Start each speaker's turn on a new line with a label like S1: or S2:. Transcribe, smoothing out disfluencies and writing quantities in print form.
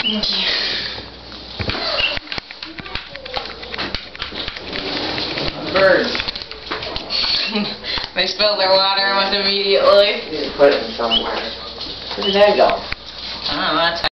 S1: Thank you.
S2: Birds.
S1: They spilled their water almost immediately.
S2: You need to put it in somewhere. Where did that go?
S1: I don't know, that's